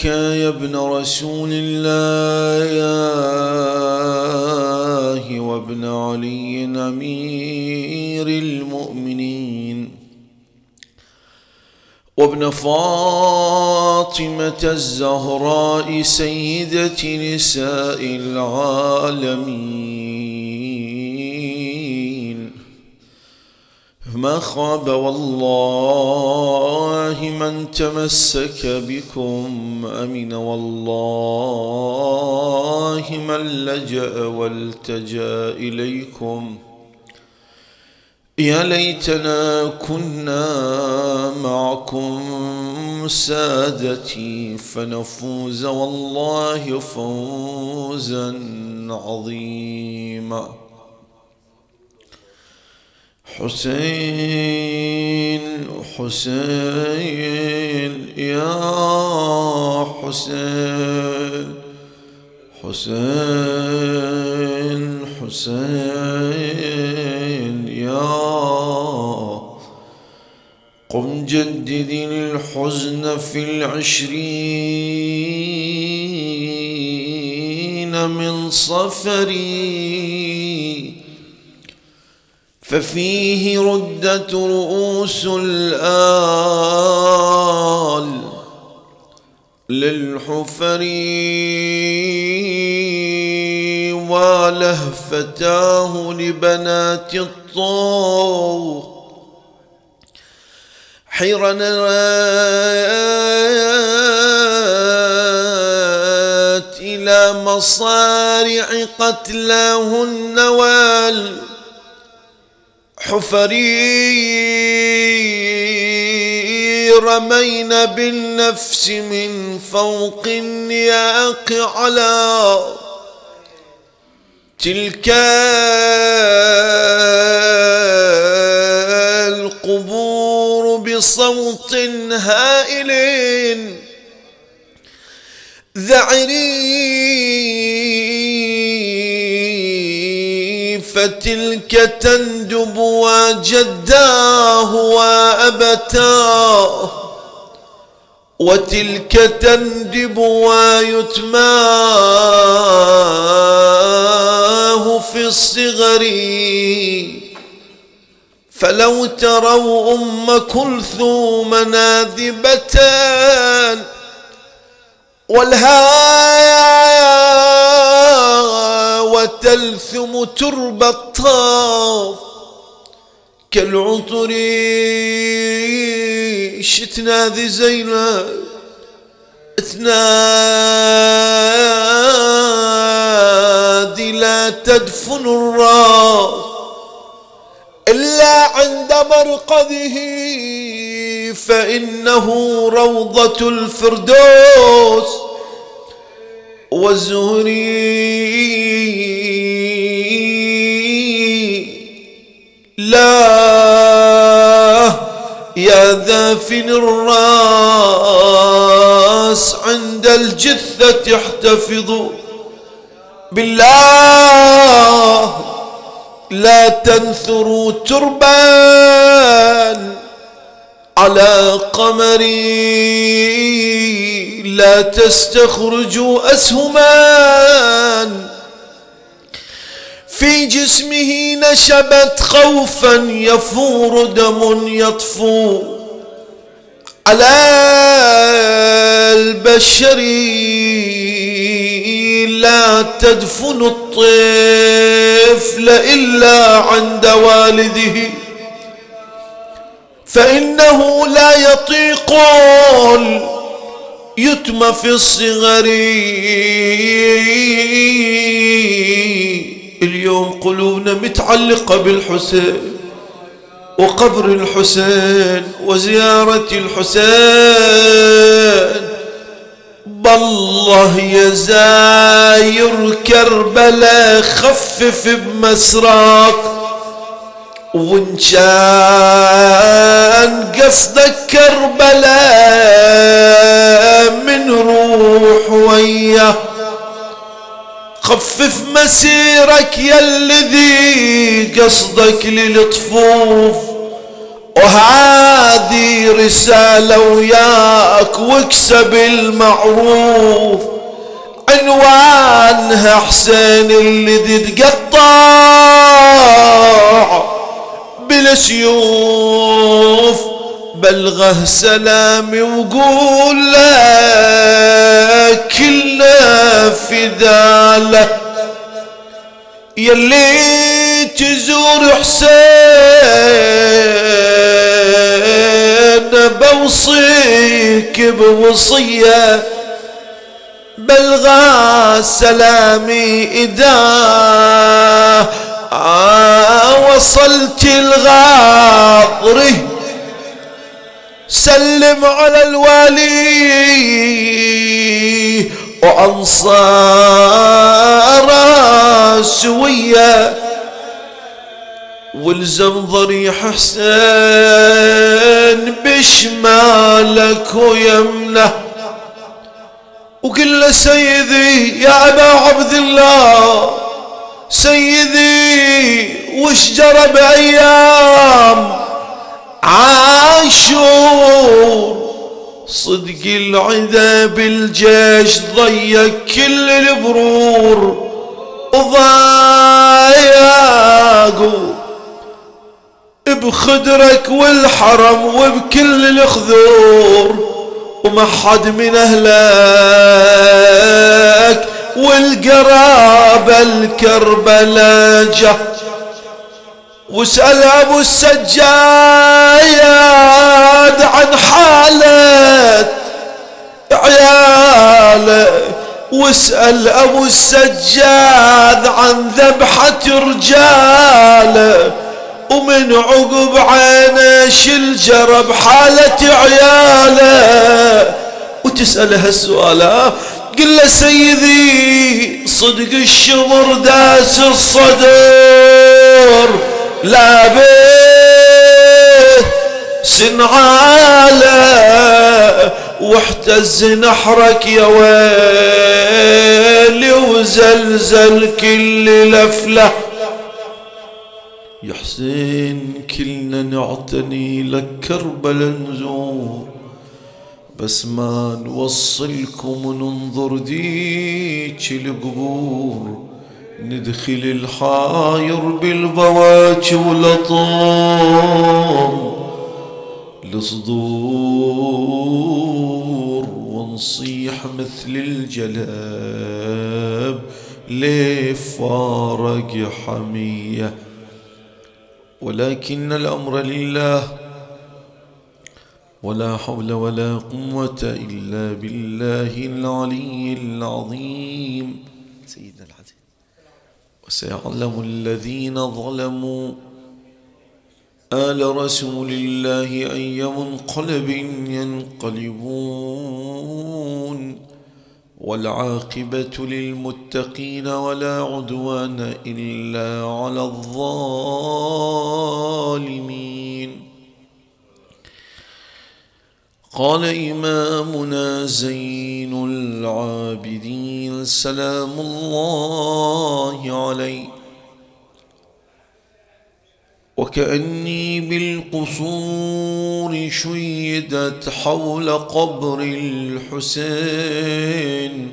يا ابن رسول الله وابن علي أمير المؤمنين وابن فاطمة الزهراء سيدة نساء العالمين، ما خاب والله من تمسك بكم، أمن والله من لجأ والتجأ إليكم. يا ليتنا كنا معكم سادتي فنفوز والله فوزا عظيما. حسين حسين يا حسين، حسين حسين يا، قم جدد الحزن في العشرين من صفري، ففيه ردت رؤوس الآل للحفر، ولهفتاه لبنات الطوق، حيرنت إلى مصارع قتلاهن والحفري، رمين بالنفس من فوق النياق على تلك القبور بصوت هائل ذعري، فتلك تندب وجداه وأبتاه، وتلك تندب ويتماه في الصغر، فلو تروا أم كلثوم ناذبة والها وتلثم ترب الطاف كالعطر، شتناذي زينب تنادي لا تدفن الراس إلا عند مرقده، فإنه روضة الفردوس والزهري. لا يا ذافن الراس عند الجثة احتفظوا بالله، لا تنثروا تربان على قمري، لا تستخرجوا أسهمان في جسمه نشبت خوفا يفور دم يطفو على البشر، لا تدفن الطفل إلا عند والده، فإنه لا يطيق اليتم في الصغر. اليوم قلوبنا متعلقة بالحسين وقبر الحسين وزيارة الحسين. بالله يا زاير كربلاء خفف بمسراك، وإن كان قصدك كربلاء من روح وياه، خفف مسيرك يا الذي قصدك للطفوف وهذه رسالة وياك واكسب المعروف، عنوانها حسين اللي تقطع بالسيوف، بلغه سلامي وقول له كلنا فداله، يلي تزور حسين بوصيك بوصية، بلغى سلامي إذا وصلت الغاضري، سلم على الوالي وأنصار سوية، والزم ضريح حسين بشمالك ويمنه، وقل له سيدي يا أبا عبد الله، سيدي وش جرى بأيام عاشور، صدق العدا بالجيش ضيق كل البرور، وضايقوا بخدرك والحرم وبكل الخذور، وما حد من أهلك والقرابة الكربلاء جه، واسأل أبو السجاد عن حالة عياله، واسأل أبو السجاد عن ذبحة رجاله، ومن عقب عينه شل جرى بحالة عياله، وتسأل هالسؤال قل له سيدي صدق الشمر داس الصدر، لا بيه سنعاله واحتز نحرك يا ويلي، وزلزل كل لفله، يا حسين كلنا نعتني لك كربلا نزور، بس ما نوصلكم وننظر ديك القبور، ندخل الحاير بالبواج والأطام الصدور، ونصيح مثل الجلاب لفارق حمية، ولكن الأمر لله، ولا حول ولا قوة إلا بالله العلي العظيم. سيدنا العزيز وسيعلم الذين ظلموا آل رسول الله أي منقلب ينقلبون، والعاقبة للمتقين ولا عدوان إلا على الظالمين. قال إمامنا زين العابدين سلام الله عليه: وكأني بالقصور شيدت حول قبر الحسين،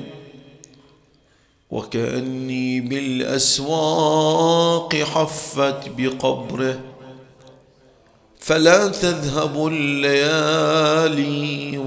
وكأني بالأسواق حفت بقبره، فلا تذهب الليالي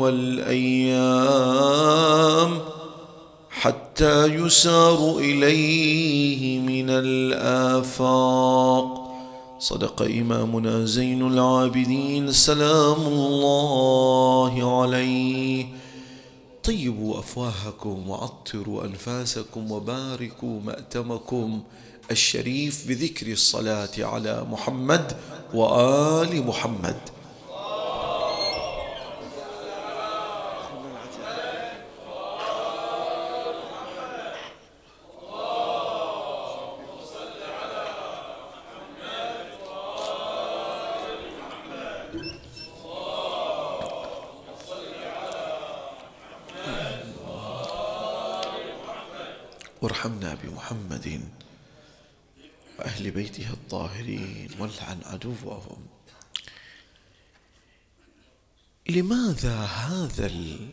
والأيام حتى يسار إليه من الآفاق. صدق إمامنا زين العابدين سلام الله عليه. طيبوا أفواهكم وعطروا أنفاسكم وباركوا مأتمكم الشريف بذكر الصلاة على محمد وآل محمد. وارحمنا بمحمد وأهل بيته الطاهرين والعن عدوهم. لماذا هذا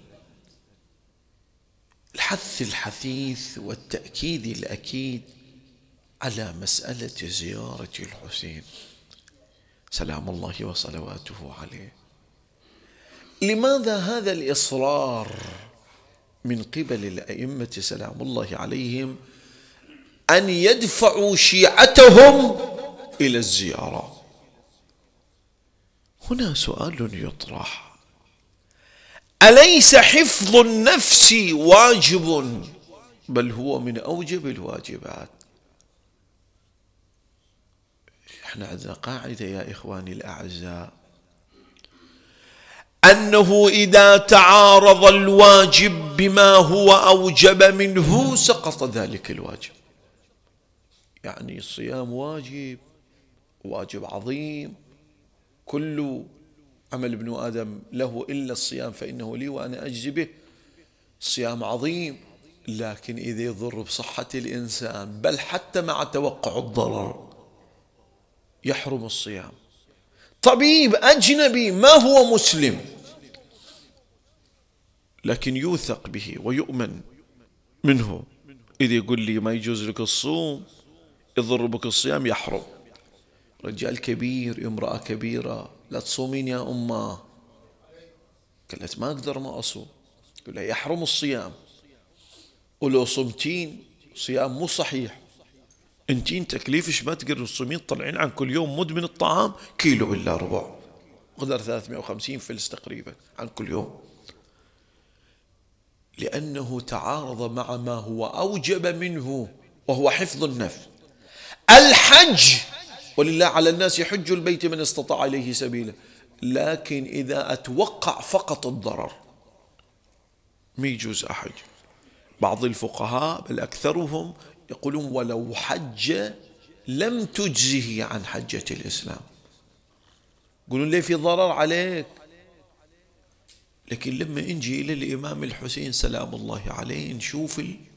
الحث الحثيث والتأكيد الأكيد على مسألة زيارة الحسين سلام الله وصلواته عليه؟ لماذا هذا الإصرار من قبل الأئمة سلام الله عليهم أن يدفعوا شيعتهم إلى الزيارة؟ هنا سؤال يطرح: أليس حفظ النفس واجب؟ بل هو من أوجب الواجبات. احنا عندنا قاعدة يا إخواني الأعزاء، أنه إذا تعارض الواجب بما هو أوجب منه سقط ذلك الواجب. يعني الصيام واجب، واجب عظيم، كل عمل ابن آدم له إلا الصيام فإنه لي وأنا أجزي به. الصيام عظيم، لكن إذا يضر بصحة الإنسان بل حتى مع توقع الضرر يحرم الصيام. طبيب أجنبي ما هو مسلم لكن يوثق به ويؤمن منه، إذا يقول لي ما يجوز لك الصوم، يضر بك الصيام، يحرم. رجال كبير، امرأة كبيرة، لا تصومين يا أمه، قالت ما أقدر ما أصوم، يقول لها يحرم الصيام، ولو صمتين صيام مو صحيح، انتين تكليفش ما تقدر تصومين، طلعين عن كل يوم مد من الطعام كيلو إلا ربع، قدر 350 فلس تقريبا عن كل يوم، لأنه تعارض مع ما هو أوجب منه وهو حفظ النفس. الحج، ولله على الناس يحج البيت من استطاع إليه سبيلا، لكن إذا أتوقع فقط الضرر ما يجوز أحج. بعض الفقهاء بل أكثرهم يقولون ولو حج لم تجزه عن حجة الإسلام، يقولون ليه في ضرر عليك. لكن لما نجي إلى الإمام الحسين سلام الله عليه نشوف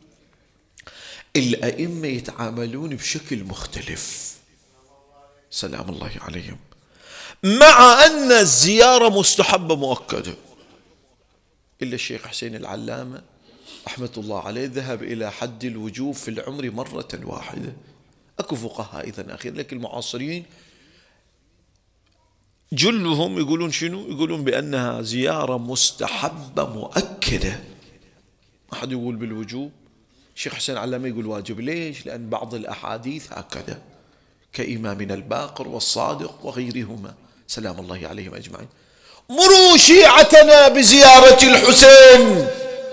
الأئمة يتعاملون بشكل مختلف سلام الله عليهم، مع أن الزيارة مستحبة مؤكدة، إلا الشيخ حسين العلامة رحمة الله عليه ذهب إلى حد الوجوب في العمر مرة واحدة. أكو فقهاء أيضا أخير، لكن المعاصرين جلهم يقولون شنو؟ يقولون بأنها زيارة مستحبة مؤكدة، ما حد يقول بالوجوب. الشيخ حسين العلامة يقول واجب. ليش؟ لأن بعض الأحاديث هكذا، كإمامنا الباقر والصادق وغيرهما سلام الله عليهم أجمعين. مروا شيعتنا بزيارة الحسين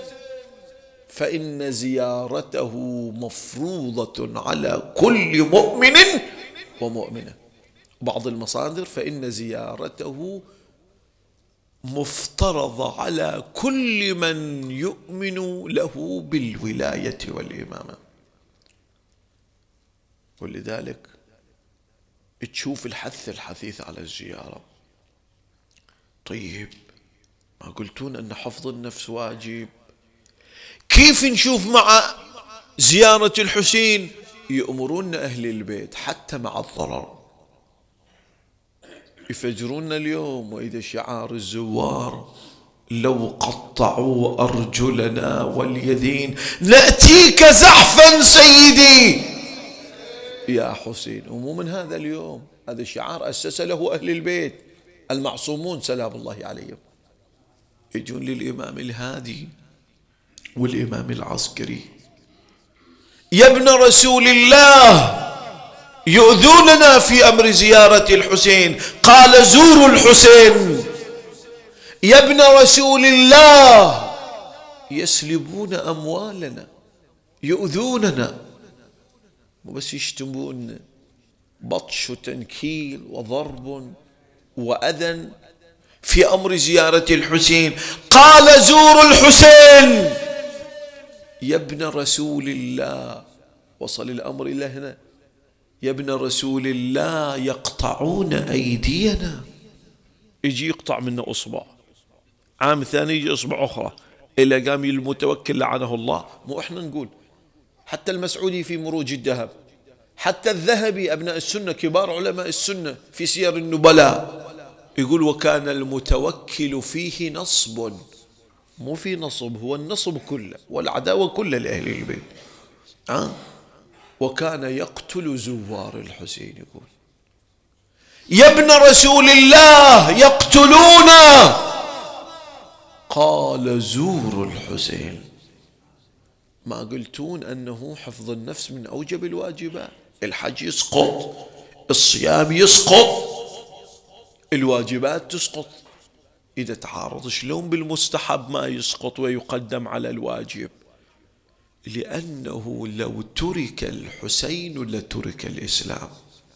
فإن زيارته مفروضة على كل مؤمن ومؤمنة. بعض المصادر فإن زيارته مفترضة على كل من يؤمن له بالولاية والإمامة. ولذلك تشوف الحث الحثيث على الزيارة. طيب ما قلتون أن حفظ النفس واجب، كيف نشوف مع زيارة الحسين يأمرون أهل البيت حتى مع الضرر، يفجرون اليوم وإذا شعار الزوار لو قطعوا أرجلنا واليدين نأتيك زحفا سيدي يا حسين. ومو من هذا اليوم، هذا شعار أسس له أهل البيت المعصومون سلام الله عليهم. يجون للإمام الهادي والإمام العسكري: يا ابن رسول الله يؤذوننا في أمر زيارة الحسين، قال زوروا الحسين. يا ابن رسول الله يسلبون أموالنا، يؤذوننا، وبس يشتمون، بطش وتنكيل وضرب وأذى في أمر زيارة الحسين، قال زوروا الحسين. يا ابن رسول الله، وصل الأمر إلى هنا، يا ابن رسول الله يقطعون أيدينا، يجي يقطع منا أصبع، عام ثاني يجي أصبع أخرى، إلى قام المتوكل لعنه الله. مو إحنا نقول، حتى المسعودي في مروج الذهب، حتى الذهبي، أبناء السنة كبار علماء السنة في سير النبلاء، يقول وكان المتوكل فيه نصب، مو في نصب، هو النصب كله والعداوة كلها لأهل البيت. وكان يقتل زوار الحسين. يقول يا ابن رسول الله يقتلونا، قال زور الحسين. ما قلتون أنه حفظ النفس من أوجب الواجبات؟ الحج يسقط، الصيام يسقط، الواجبات تسقط. إذا تعارض شلون بالمستحب ما يسقط ويقدم على الواجب؟ لأنه لو ترك الحسين لترك الإسلام.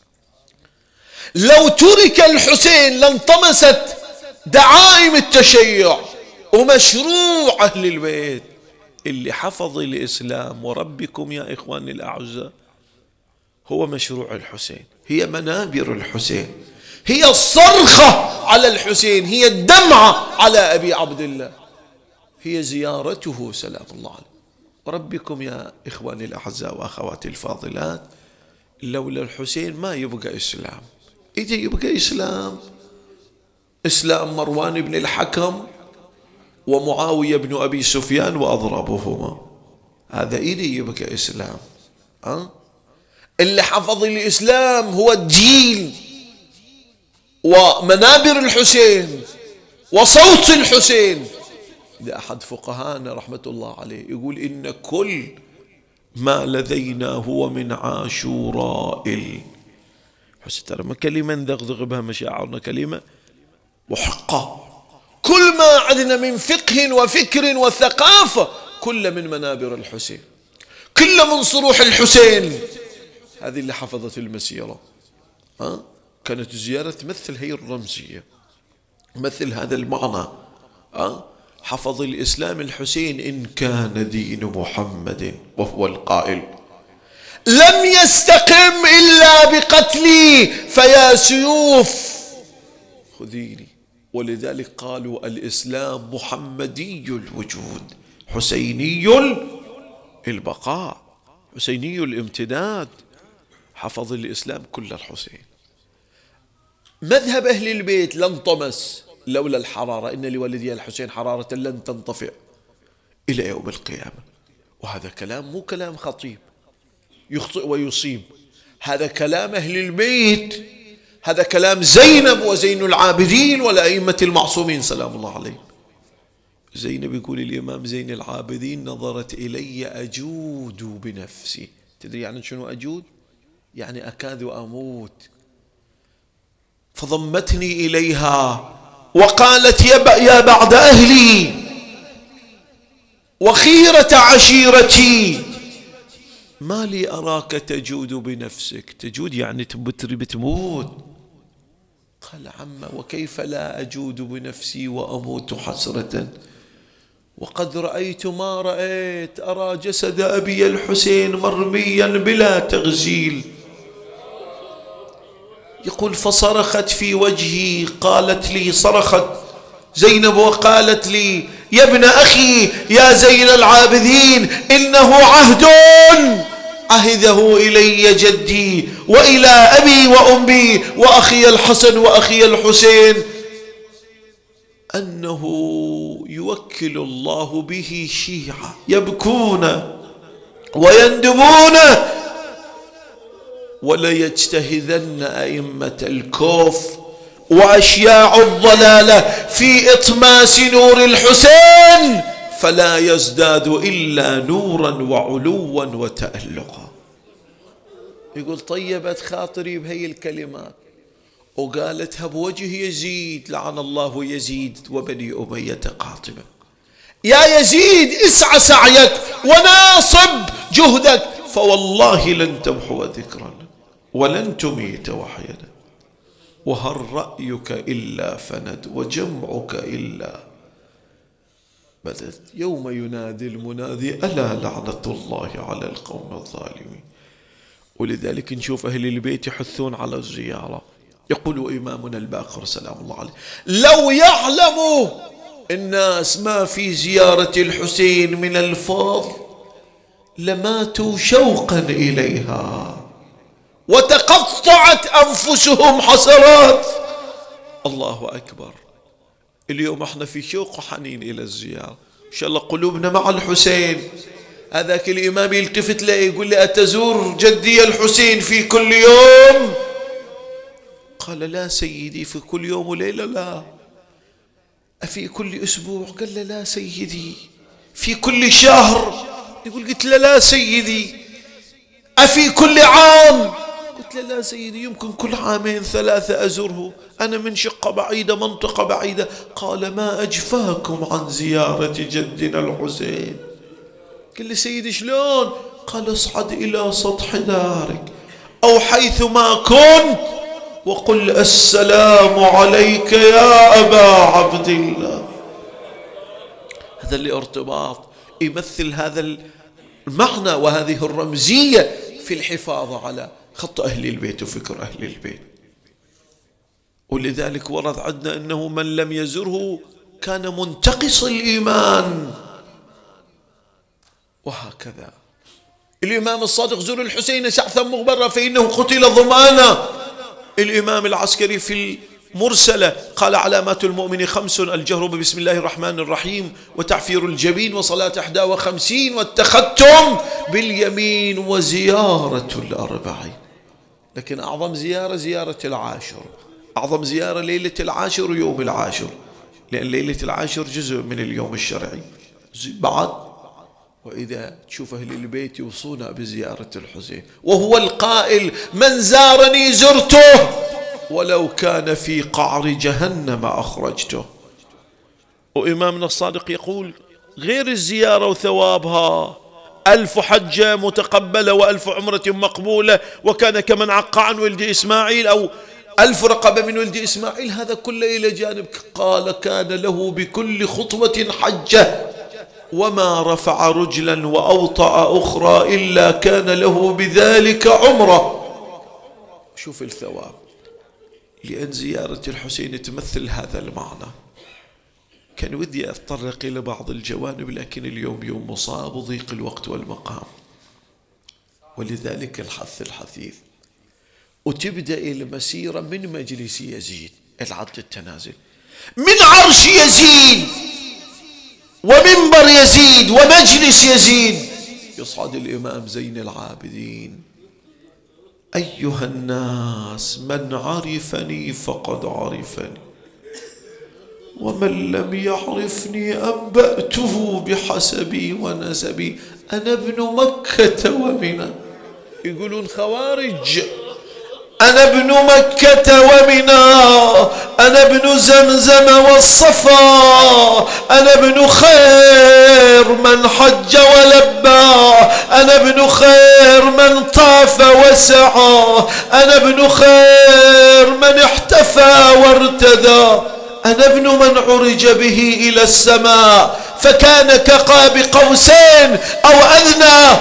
لو ترك الحسين لانطمست دعائم التشيع ومشروع أهل البيت. اللي حفظ الإسلام وربكم يا إخواني الأعزاء هو مشروع الحسين، هي منابر الحسين، هي الصرخة على الحسين، هي الدمعة على أبي عبد الله، هي زيارته سلام الله عليه. وربكم يا إخواني الأعزاء وأخواتي الفاضلات لولا الحسين ما يبقى إسلام. إذا يبقى إسلام مروان بن الحكم ومعاوية بن أبي سفيان وأضرابهما، هذا إذا يبقى إسلام. اللي حفظ الإسلام هو الدين ومنابر الحسين وصوت الحسين. إذا أحد فقهانا رحمة الله عليه يقول إن كل ما لدينا هو من عاشوراء الحسين. ترى ما كلمة ندغدغ بها مشاعرنا، كلمة محقة. كل ما عندنا من فقه وفكر وثقافة كل من منابر الحسين، كل من صروح الحسين. هذه اللي حفظت المسيرة. كانت الزيارة تمثل هي الرمزية، مثل هذا المعنى. حفظ الإسلام الحسين إن كان دين محمد، وهو القائل لم يستقم إلا بقتلي فيا سيوف خذيني. ولذلك قالوا الإسلام محمدي الوجود حسيني البقاء، حسيني الامتداد. حفظ الإسلام كل الحسين. مذهب أهل البيت لن طمس لولا الحرارة، إن لوالدي الحسين حرارة لن تنطفئ إلى يوم القيامة. وهذا كلام مو كلام خطيب يخطئ ويصيب، هذا كلام أهل البيت، هذا كلام زينب وزين العابدين والأئمة المعصومين سلام الله عليهم. زينب يقول الإمام زين العابدين نظرت إلي أجود بنفسي. تدري يعني شنو أجود؟ يعني أكاد أموت. فضمتني إليها وقالت يا بعد أهلي وخيرة عشيرتي ما لي أراك تجود بنفسك. تجود يعني بتموت. قال عما وكيف لا أجود بنفسي وأموت حسرة وقد رأيت ما رأيت، أرى جسد أبي الحسين مرميا بلا تغزيل. يقول فصرخت في وجهي، قالت لي، صرخت زينب وقالت لي يا ابن أخي يا زين العابدين إنه عهد عهده إلي جدي وإلى أبي وأمي وأخي الحسن وأخي الحسين أنه يوكل الله به شيعة يبكون ويندبون وليجتهدن أئمة الكفر وأشياع الضلالة في إطماس نور الحسين فلا يزداد إلا نورا وعلوا وتألقا. يقول طيبت خاطري بهي الكلمات وقالتها بوجه يزيد لعن الله يزيد وبني أمية قاطبة. يا يزيد اسعى سعيك وناصب جهدك فوالله لن تمحو ذكرا ولن تميت وحيدا، وهل رأيك إلا فند وجمعك إلا بدت. يوم ينادي المنادي ألا لعنة الله على القوم الظالمين. ولذلك نشوف أهل البيت يحثون على الزيارة. يقول إمامنا الباقر سلام الله عليه لو يعلم الناس ما في زيارة الحسين من الفضل لماتوا شوقا إليها وتقطعت أنفسهم حسرات. الله أكبر. اليوم احنا في شوق وحنين إلى الزيارة، إن شاء الله قلوبنا مع الحسين. هذاك الإمام يلتفت له يقول لي أتزور جدي الحسين في كل يوم؟ قال لا سيدي، في كل يوم وليلة لا. أفي كل أسبوع؟ قال له لا سيدي. في كل شهر؟ قلت له لا سيدي. أفي كل عام؟ قلت له لا سيدي، يمكن كل عامين ثلاثة أزوره، أنا من شقة بعيدة منطقة بعيدة. قال ما أجفاكم عن زيارة جدنا الحسين؟ قال لي سيدي شلون؟ قال اصعد إلى سطح دارك أو حيث ما كنت وقل السلام عليك يا أبا عبد الله. هذا الارتباط يمثل هذا المعنى وهذه الرمزية في الحفاظ على خط أهل البيت وفكر أهل البيت. ولذلك ورد عندنا أنه من لم يزره كان منتقص الإيمان، وهكذا. الإمام الصادق زور الحسين شعثا مغبرا فإنه قتل ضمانا. الإمام العسكري في المرسلة قال علامات المؤمن 5: الجهر بسم الله الرحمن الرحيم، وتعفير الجبين، وصلاة 51، والتختم باليمين، وزيارة الأربعين. لكن أعظم زيارة زيارة العاشر، أعظم زيارة ليلة العاشر ويوم العاشر، لأن ليلة العاشر جزء من اليوم الشرعي. بعد وإذا تشوف أهل البيت يوصونا بزيارة الحسين، وهو القائل من زارني زرته ولو كان في قعر جهنم أخرجته. وإمامنا الصادق يقول غير الزيارة وثوابها 1000 حجة متقبلة و1000 عمرة مقبولة، وكان كمن عق عن ولد إسماعيل، أو 1000 رقبة من ولد إسماعيل، هذا كله إلى جانب. قال كان له بكل خطوة حجة وما رفع رجلا وأوطأ أخرى إلا كان له بذلك عمرة. شوف الثواب، لأن زيارة الحسين تمثل هذا المعنى. كان ودي أتطرق إلى بعض الجوانب، لكن اليوم يوم مصاب وضيق الوقت والمقام، ولذلك الحث الحثيث. وتبدأ المسيرة من مجلس يزيد العد التنازل، من عرش يزيد ومنبر يزيد ومجلس يزيد، يصعد الإمام زين العابدين: أيها الناس من عرفني فقد عرفني، ومن لم يعرفني أنبأته بحسبي ونسبي، أنا ابن مكة ومنى. يقولون خوارج، أنا ابن مكة ومنى، أنا ابن زمزم والصفا، أنا ابن خير من حج ولبى، أنا ابن خير من طاف وسعى، أنا ابن خير من احتفى وارتدى، أنا ابن من عرج به إلى السماء فكان كقاب قوسين أو أدنى،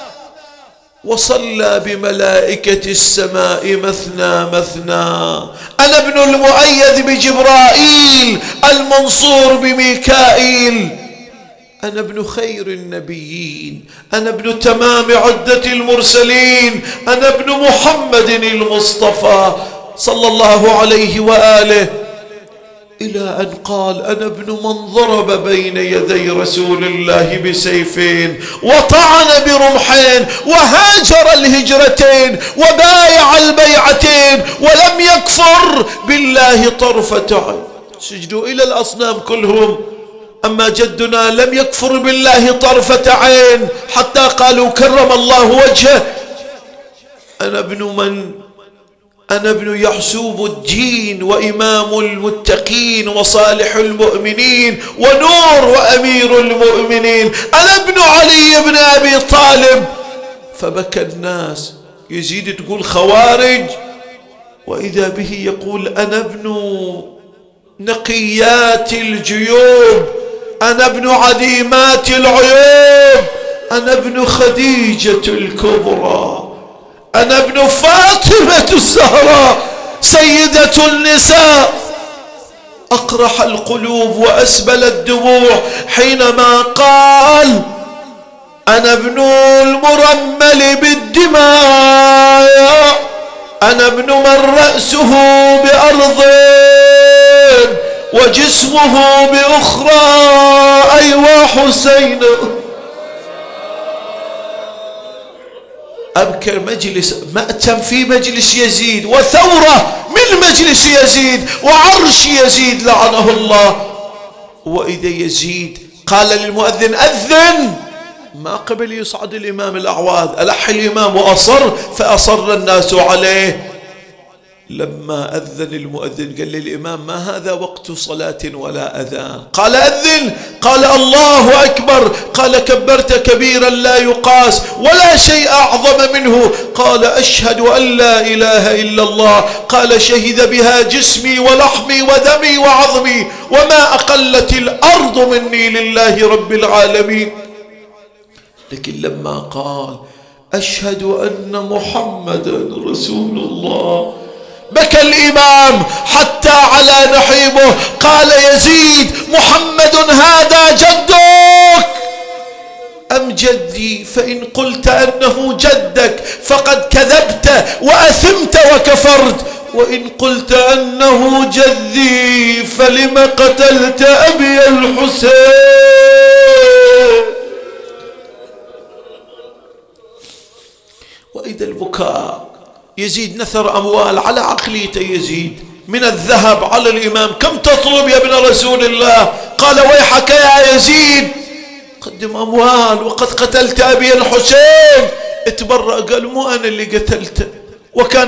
وصلى بملائكة السماء مثنى مثنى. أنا ابن المؤيد بجبرائيل المنصور بميكائيل، أنا ابن خير النبيين، أنا ابن تمام عدة المرسلين، أنا ابن محمد المصطفى صلى الله عليه وآله، إلى أن قال: أنا ابن من ضرب بين يدي رسول الله بسيفين، وطعن برمحين، وهاجر الهجرتين، وبايع البيعتين، ولم يكفر بالله طرفة عين. سجدوا إلى الأصنام كلهم، أما جدنا لم يكفر بالله طرفة عين حتى قالوا كرم الله وجهه. أنا ابن يحسوب الدين وإمام المتقين وصالح المؤمنين ونور وأمير المؤمنين، أنا ابن علي بن أبي طالب. فبكى الناس. يزيد تقول خوارج، وإذا به يقول: أنا ابن نقيات الجيوب، أنا ابن عديمات العيوب، أنا ابن خديجة الكبرى، أنا ابن فاطمة الزهراء سيدة النساء. أقرح القلوب وأسبل الدموع حينما قال: أنا ابن المرمل بالدماء، أنا ابن من رأسه بأرضه وجسمه بأخرى. أيوا حسين. أبكر مجلس مأتم في مجلس يزيد، وثورة من مجلس يزيد، وعرش يزيد لعنه الله. وإذا يزيد قال للمؤذن أذن، ما قبل يصعد الإمام الأعواذ، ألح الإمام وأصر، فأصر الناس عليه. لما أذن المؤذن قال للإمام ما هذا وقت صلاة ولا أذان؟ قال أذن. قال الله أكبر. قال كبرت كبيرا لا يقاس ولا شيء أعظم منه. قال أشهد أن لا إله إلا الله. قال شهد بها جسمي ولحمي ودمي وعظمي، وما أقلت الأرض مني لله رب العالمين. لكن لما قال أشهد أن محمدا رسول الله بكى الإمام حتى على نحيبه. قال يزيد محمد هذا جدك أم جدي؟ فإن قلت أنه جدك فقد كذبت وأثمت وكفرت، وإن قلت أنه جدي فلم قتلت أبي الحسين. وإذا البكاء. يزيد نثر أموال على عقليته يزيد من الذهب على الإمام. كم تطلب يا ابن رسول الله؟ قال ويحك يا يزيد، قدم أموال وقد قتلت أبي الحسين. اتبرأ قال مو أنا اللي قتلته. وكان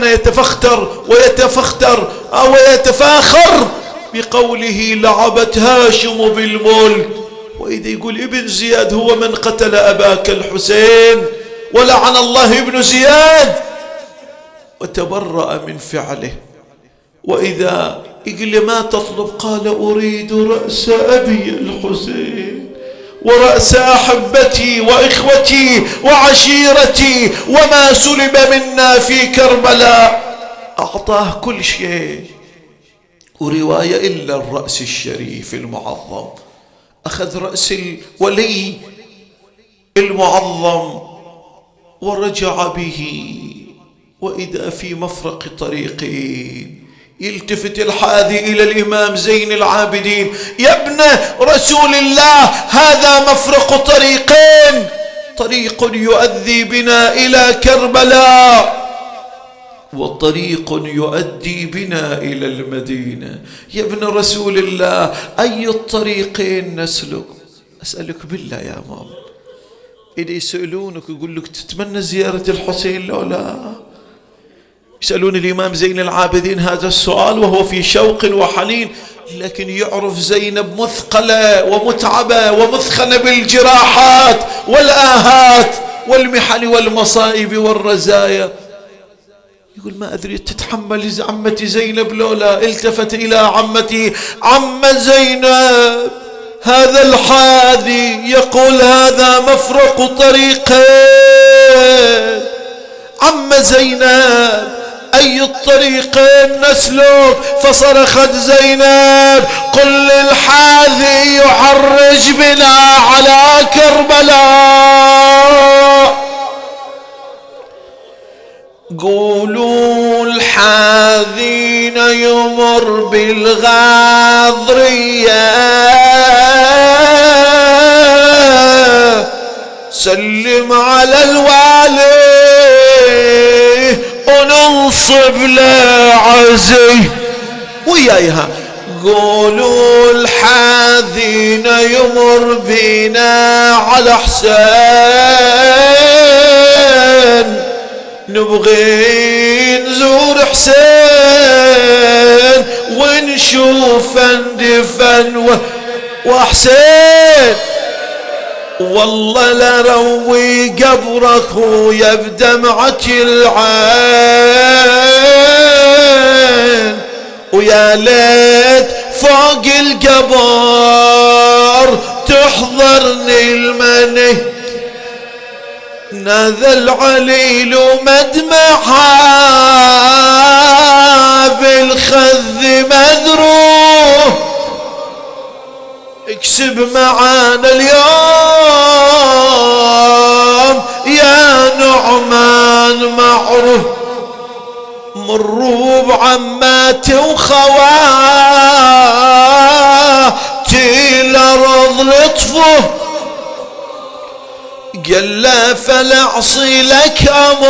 يتفخر أو يتفاخر بقوله لعبت هاشم بالملك. وإذا يقول ابن زياد هو من قتل أباك الحسين، ولعن الله ابن زياد، وتبرأ من فعله. وإذا يقول ما تطلب؟ قال أريد رأس أبي الحسين ورأس أحبتي وإخوتي وعشيرتي وما سلب منا في كربلاء. أعطاه كل شيء، ورواية إلا الرأس الشريف المعظم. أخذ رأس الولي المعظم ورجع به. وإذا في مفرق طريقين يلتفت الحاذي إلى الإمام زين العابدين: يا ابن رسول الله، هذا مفرق طريقين، طريق يؤدي بنا إلى كربلاء وطريق يؤدي بنا إلى المدينة. يا ابن رسول الله، أي الطريقين نسلك؟ أسألك بالله يا ماما، إذا يسألونك يقول لك تتمنى زيارة الحسين لو لا؟ يسألون الإمام زين العابدين هذا السؤال وهو في شوق وحنين، لكن يعرف زينب مثقلة ومتعبة ومثخنة بالجراحات والآهات والمحن والمصائب والرزايا. يقول ما أدري تتحمل عمتي زينب لولا. التفت إلى عمتي: عم زينب، هذا الحاذي يقول هذا مفرق طريقين. عم زينب، أي الطريقين نسلك؟ فصرخت زينب: قل للحاذي يعرج بنا على كربلاء. قولوا الحاذين يمر بالغاضرية، سلم على الوالي وننصب له عزي وياها. قولوا الحاذين يمر بنا على حسين، نبغي نزور حسين ونشوف اندفن وحسين. والله لروي قبرك ويا بدمعة العين، ويا ليت فوق القبر تحضرني المني. نذا العليل مدمعها بالخذ مذروه، اكسب معانا اليوم يا نعمان معروف. مروا بعماتي وخوالي لطفه قال له فلأعصي لك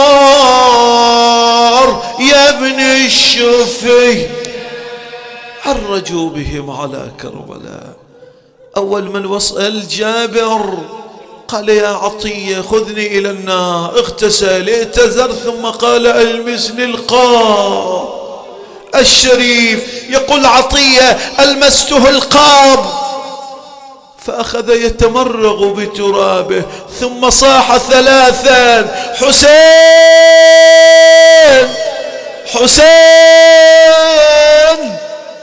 أمر يا ابن الشفي. عرجوا بهم على كربلاء. أول من وصل جابر قال يا عطية خذني إلى النار. اغتسل اعتذر ثم قال ألمسني القاب. الشريف يقول عطية ألمسته القاب فأخذ يتمرغ بترابه ثم صاح ثلاثا حسين حسين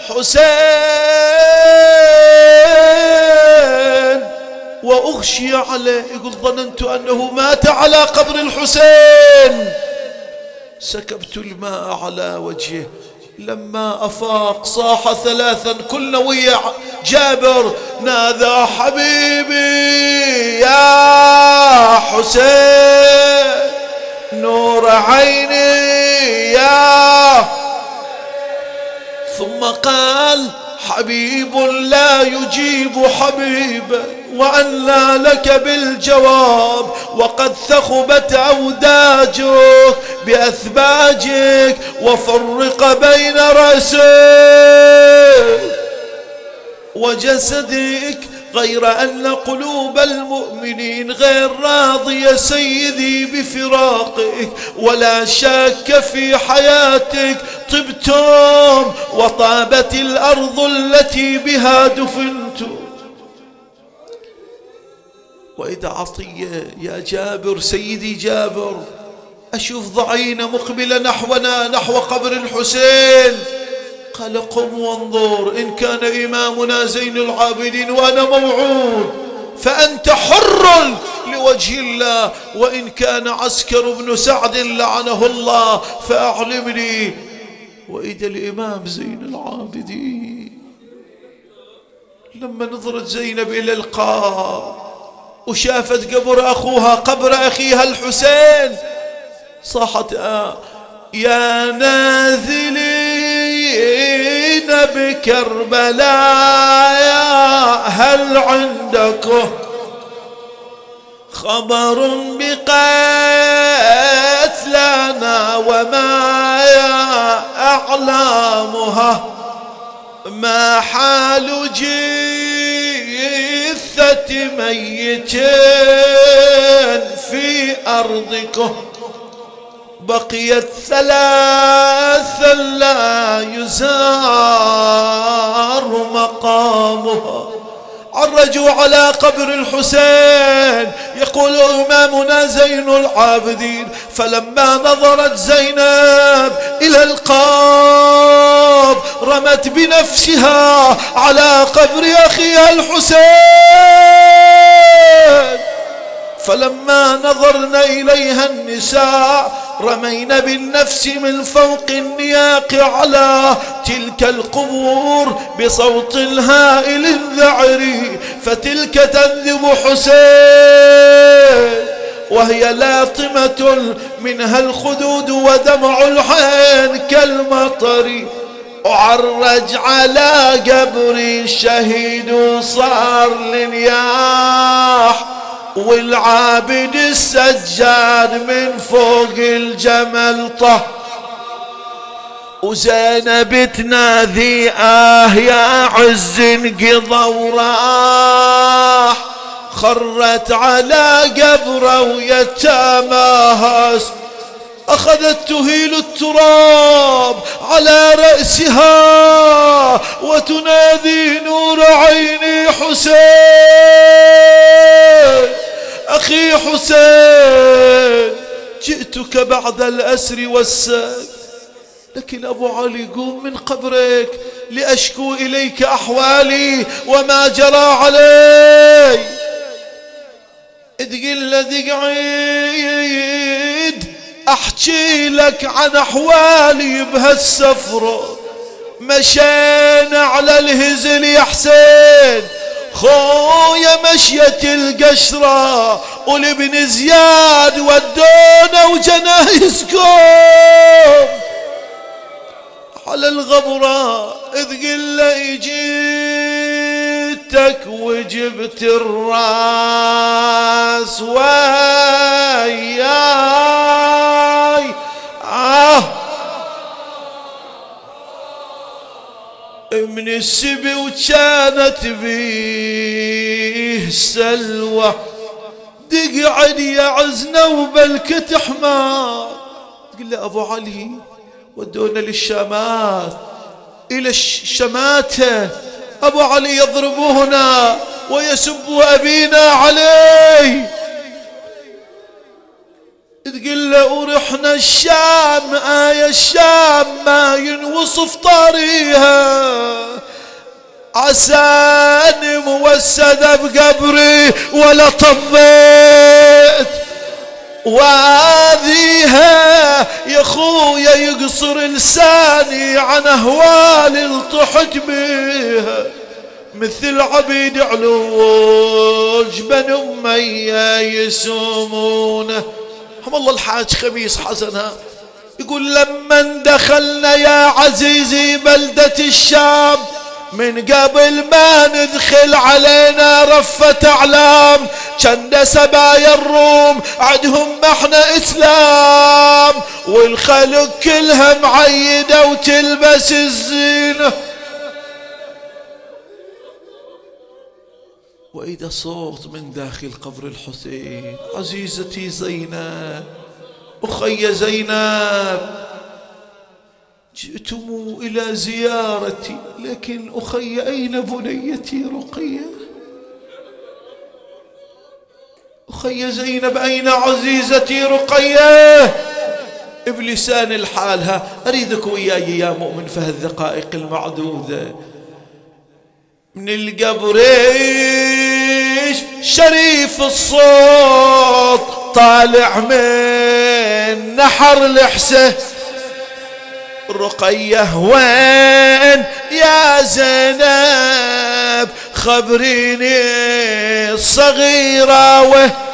حسين وأغشي عليه. يقول ظننت أنه مات على قبر الحسين. سكبت الماء على وجهه لما أفاق صاح ثلاثا كل ويا جابر نادى حبيبي يا حسين نور عيني يا. ثم قال حبيب لا يجيب حبيبه وأنى لك بالجواب وقد ثخبت أوداجك بأثباجك وفرق بين رأسك وجسدك غير أن قلوب المؤمنين غير راضية سيدي بفراقك ولا شك في حياتك. طبتم وطابت الأرض التي بها دفنتم. وإذا عطية يا جابر سيدي جابر أشوف ضعينة مقبلة نحونا نحو قبر الحسين. قال قم وانظر إن كان إمامنا زين العابدين وأنا موعود فأنت حر لوجه الله وإن كان عسكر بن سعد لعنه الله فأعلمني. وإذا الإمام زين العابدين لما نظرت زينب إلى القاع وشافت قبر أخوها قبر أخيها الحسين صاحت يا نازلين بكربلاء هل عندكم خبر بقتلنا وما أعلامها ما حال جثة ميت في أرضكم بقيت ثلاثا لا يزار مقامها. عرجوا على قبر الحسين. يقول إمامنا زين العابدين فلما نظرت زينب إلى القاب رمت بنفسها على قبر أخيها الحسين. فلما نظرنا إليها النساء رمينا بالنفس من فوق النياق على تلك القبور بصوت هائل ذعري فتلك تنذب حسين وهي لاطمة منها الخدود ودمع العين كالمطر. أعرج على قبر الشهيد صار للنياح والعابد السجاد من فوق الجمل طه وزينب تنادي يا عز انقضى وراح. خرت على قبره ويتاماها أخذت تهيل التراب على رأسها وتنادي نور عيني حسين أخي حسين جئتك بعد الأسر والسب لكن أبو علي قوم من قبرك لأشكو إليك أحوالي وما جرى علي. تقل قعيد أحكي لك عن أحوالي بهالسفرة. مشينا على الهزل يا حسين خويا مشية القشرة والابن زياد ودونا وجنايزكم على الغبرة. إذ قل جيت جبتك وجبت الراس وياي من السبي وكانت بيه سلوى تقعد يا عزنا وبلكة حمار. تقول له أبو علي ودونا للشامات إلى الشماتة، أبو علي يضربونا ويسبوا أبينا عليه. تقول له ورحنا الشام، الشام ما ينوصف طاريها، عساني موسدة بقبري ولا طبيت واذيها. يا خويا يقصر لساني عن اهوالي الطحت بيها، مثل عبيد علوج بن اميه يسومونه. هم الله الحاج خميس حسنها يقول لما دخلنا يا عزيزي بلدة الشام، من قبل ما ندخل علينا رفة أعلام، كان سبايا الروم عندهم احنا إسلام، والخلق كلها معيدة وتلبس الزينة. وإذا صوت من داخل قبر الحسين، عزيزتي زينب، أخي زينب، جئتم إلى زيارتي، لكن أخي أين بنيتي رقية؟ أخي زينب أين عزيزتي رقية؟ بلسان الحالها أريدك وياي يا مؤمن في هالدقائق المعدودة. من القبريش شريف الصوت طالع من نحر الحسه، رقية وين يا زينب خبريني الصغيرة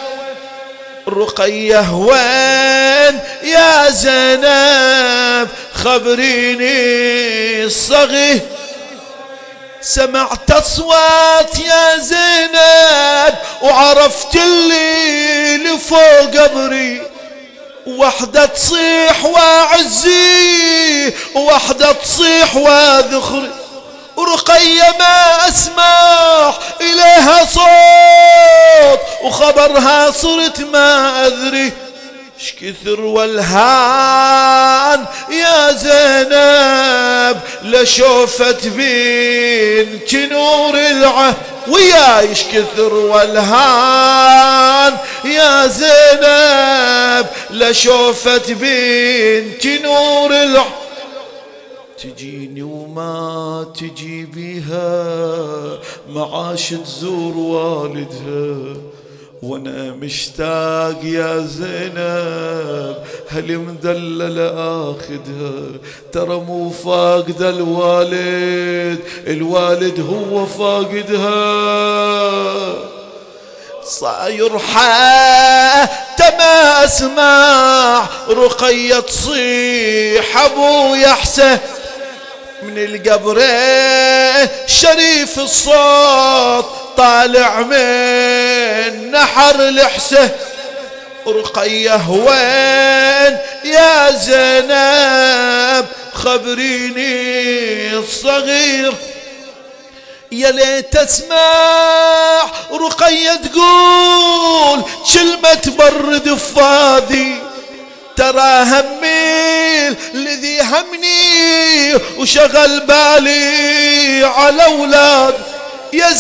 رقية وين يا زينب خبريني الصغير. سمعت أصوات يا زينب وعرفت اللي لفوق قبري، وحدة تصيح وعزي وحدة تصيح وذخري، ورقية ما أسمع إليها صوت وخبرها صرت ما أدري. شكثر والهان يا زينب لشوفت بنت نور العهد وياي، شكثر والهان يا زينب لشوفت بنت نور العهد. تجيني وما تجي بيها معاش تزور والدها، وانا مشتاق يا زينب هل مدلل اخذها، ترى مو فاقده الوالد هو فاقدها. صاير حتى ما اسمع رقية تصيح ابويا حسن، من القبر شريف الصوت طالع من نحر الحسه. رقية وين يا زينب خبريني الصغير. يا ليت اسمع رقية تقول كلمة تبرد فاضي، ترى همي الذي همني وشغل بالي على اولاد. يا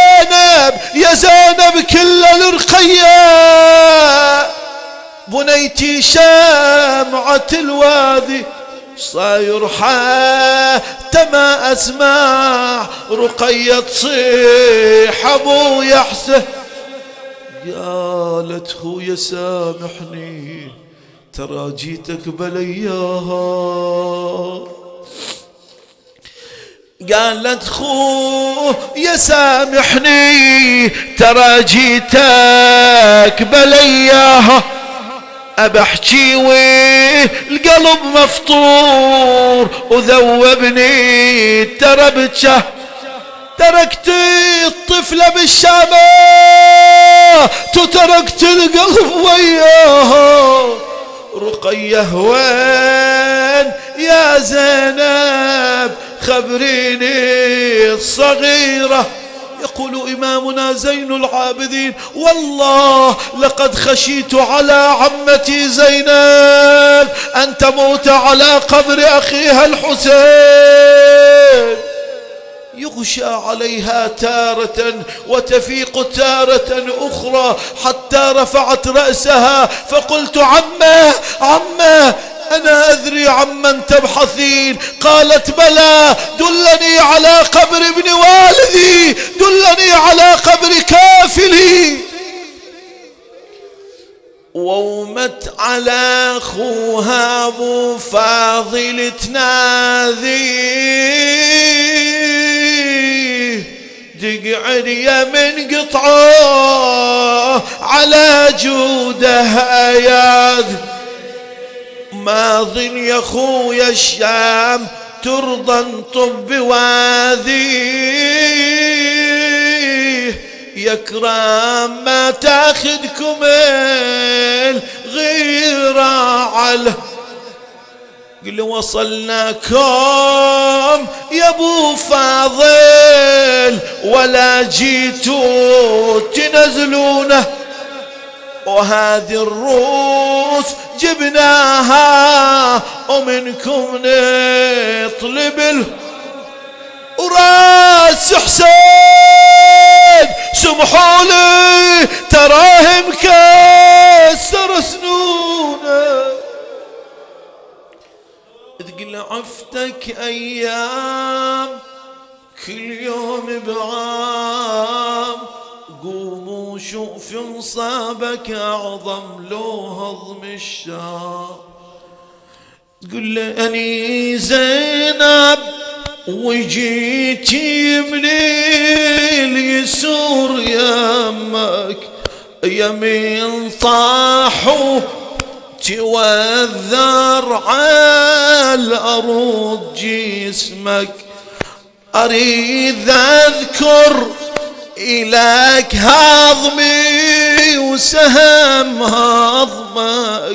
زينب كل الرقية بنيتي شمعة الوادي. صاير حتى ما اسمع رقية تصيح ابويا حسن. قالت خويا سامحني ترى جيتك بلياها، قالت خويا سامحني ترى جيتك بلياها. أبحكي والقلب مفطور وذوبني ترى بجه، تركت الطفل بالشامة تركت القلب وياه. رقية وين يا زينب خبريني الصغيرة. يقول إمامنا زين العابدين والله لقد خشيت على عمتي زينب أن تموت على قبر أخيها الحسين. يغشى عليها تارة وتفيق تارة أخرى حتى رفعت رأسها فقلت عمه عمه أنا أدري عمن تبحثين. قالت بلى دلني على قبر ابن والدي دلني على قبر كافلي. وومت على أخوها أبو فاضل تناذيه تقعد يمن قطعه على جوده أياذ. ما ظن يا خويا الشام ترضى انطب بواذيه يكرم ما تاخذكم الغيرة على. قل وصلناكم يا ابو فاضل ولا جيتوا تنزلونه وهذه الروس جبناها ومنكم نطلب وراس حسين سمحوا لي تراهم كسر سنونه. تقول عفتك ايام كل يوم بعام قوموا شوف مصابك أعظم لو هضم الشام. تقول له أني زينب وجيتي من اليسور يمك يمين طاحوا توذر على الأرض جسمك. أريد أذكر إليك هضمي وسهم هضمك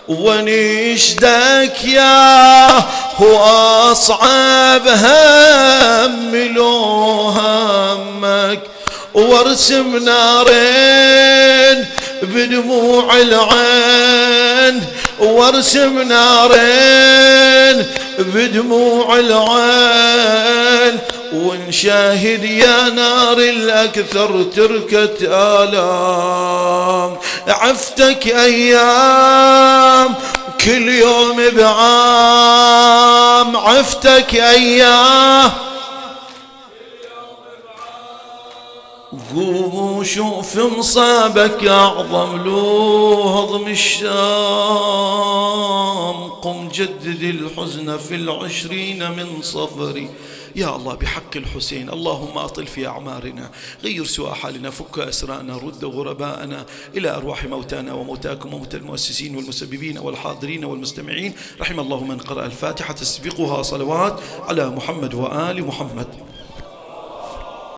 ونشدك يا هو أصعب هم لو همك. وارسم نارين بدموع العين وارسم نارين بدموع العين ونشاهد يا نار الأكثر تركة آلام. عفتك أيام كل يوم بعام عفتك أيام قوم شوف مصابك أعظم لو هضم الشام. قم جدد الحزن في 20 من صفري. يا الله بحق الحسين اللهم أطل في أعمارنا غير سوء حالنا فك أسرانا رد غرباءنا إلى أرواح موتانا وموتاكم وموتى المؤسسين والمسببين والحاضرين والمستمعين. رحم الله من قرأ الفاتحة تسبقها صلوات على محمد وآل محمد.